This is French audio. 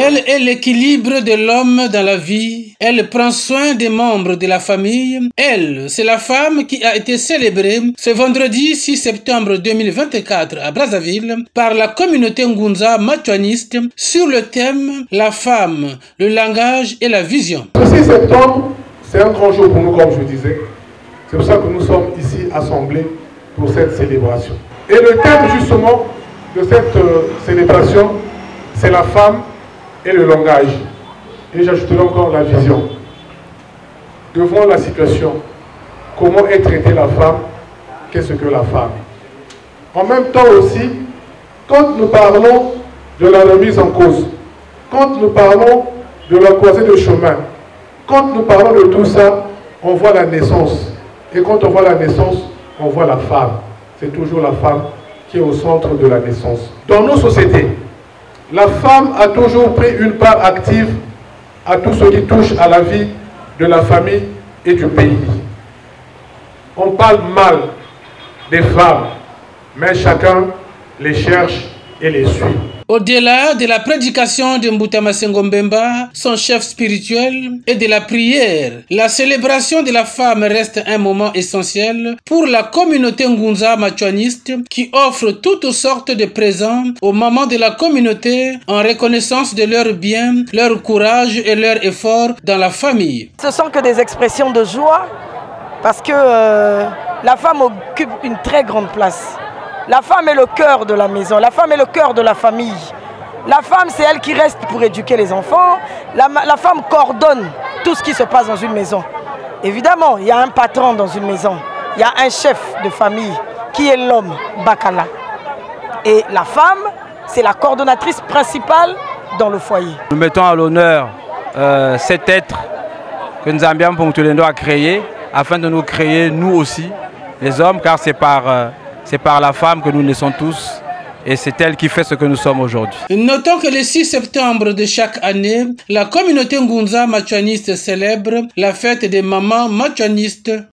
Elle est l'équilibre de l'homme dans la vie. Elle prend soin des membres de la famille. Elle, c'est la femme qui a été célébrée ce vendredi 6 septembre 2024 à Brazzaville par la communauté Ngunza machuaniste sur le thème « La femme, le langage et la vision ». Le 6 septembre, c'est un grand jour pour nous, comme je disais. C'est pour ça que nous sommes ici assemblés pour cette célébration. Et le thème justement de cette célébration, c'est la femme et le langage. Et j'ajouterai encore la vision. Devant la situation, comment est traitée la femme, qu'est-ce que la femme? En même temps aussi, quand nous parlons de la remise en cause, quand nous parlons de la croisée de chemin, quand nous parlons de tout ça, on voit la naissance. Et quand on voit la naissance, on voit la femme. C'est toujours la femme qui est au centre de la naissance. Dans nos sociétés, la femme a toujours pris une part active à tout ce qui touche à la vie de la famille et du pays. On parle mal des femmes, mais chacun les cherche et les suit. Au-delà de la prédication de Mbuta Masengo Mbemba, son chef spirituel, et de la prière, la célébration de la femme reste un moment essentiel pour la communauté Ngunza machuaniste qui offre toutes sortes de présents aux mamans de la communauté en reconnaissance de leur bien, leur courage et leur effort dans la famille. Ce sont que des expressions de joie parce que la femme occupe une très grande place. La femme est le cœur de la maison, la femme est le cœur de la famille. La femme, c'est elle qui reste pour éduquer les enfants. La femme coordonne tout ce qui se passe dans une maison. Évidemment, il y a un patron dans une maison. Il y a un chef de famille qui est l'homme, Bakala. Et la femme, c'est la coordonnatrice principale dans le foyer. Nous mettons à l'honneur cet être que Nzambian Ponctulendo a créé afin de nous créer, nous aussi, les hommes, car c'est par la femme que nous naissons tous et c'est elle qui fait ce que nous sommes aujourd'hui. Notons que le 6 septembre de chaque année, la communauté Ngunza machuaniste célèbre la fête des mamans machuanistes